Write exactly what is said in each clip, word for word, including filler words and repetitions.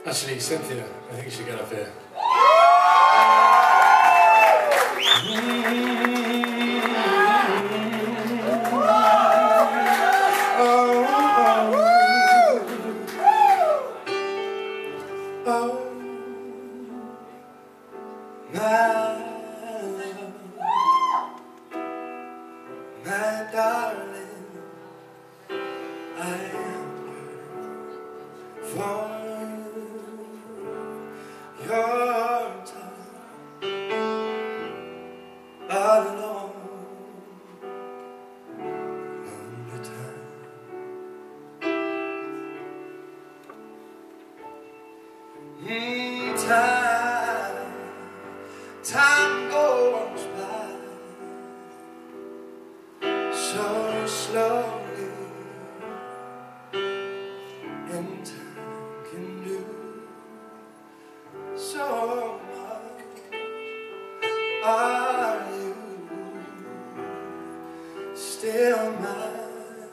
Actually, Cynthia, I think you should get up here. My darling, I am for your time alone, lonely time. Mm, time, time goes by so slowly, and time can do so much. Are you still mine?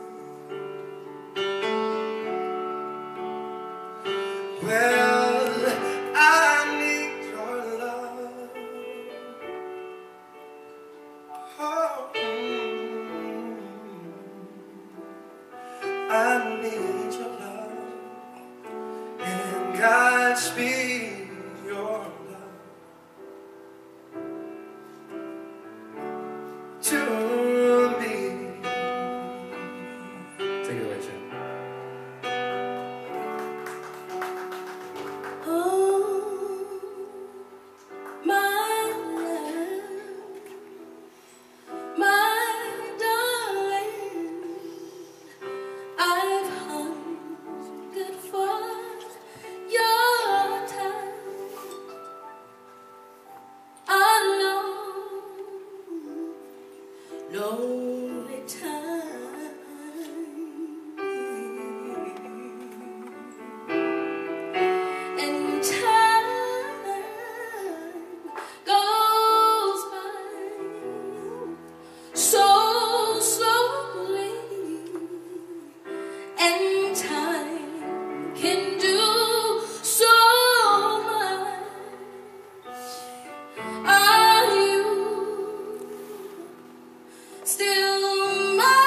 Well, I need your love. Oh, I need your love, and Godspeed your love to me. Take it away, Jim. Oh, my love, my darling, I've hungered for your touch alone, lonely time. And time goes by so slowly, and time can do so much. Are you still mine?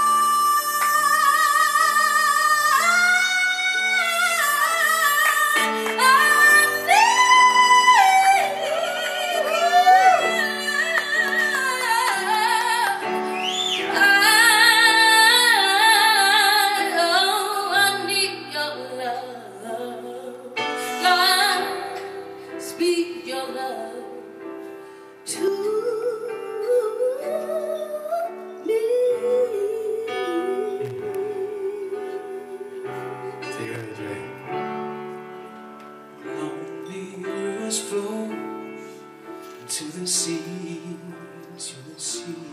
I need your love. God, speak your love to me. Take it away, Jay. Lonely rivers flow to the sea, to the sea,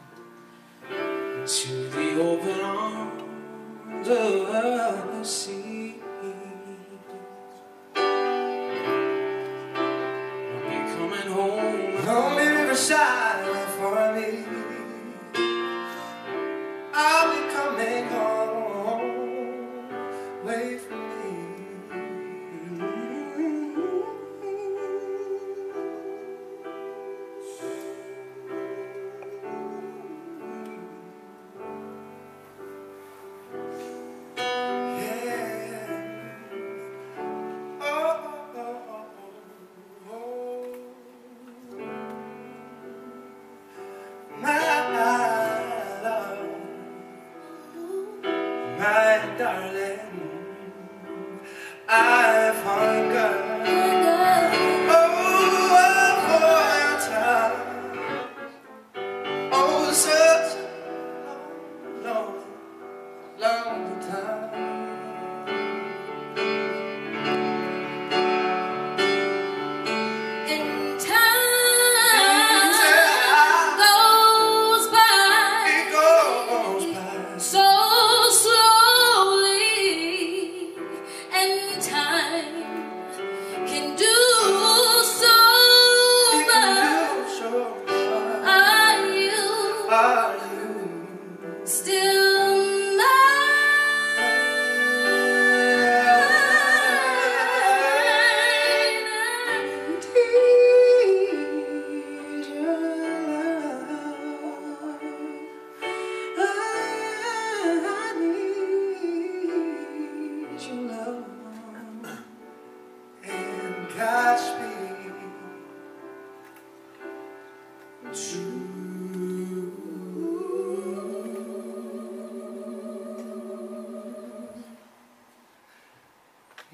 to the open arms of the sea. I'll be coming home. Lonely riverside for me. I'll be coming home, away from me. My darling, I've hungered, oh, for your time, oh, such a long, long time. And time goes by It goes by so slowly, and time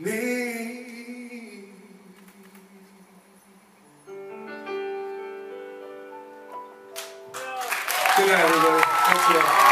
me. Good night, everybody. Thanks a lot.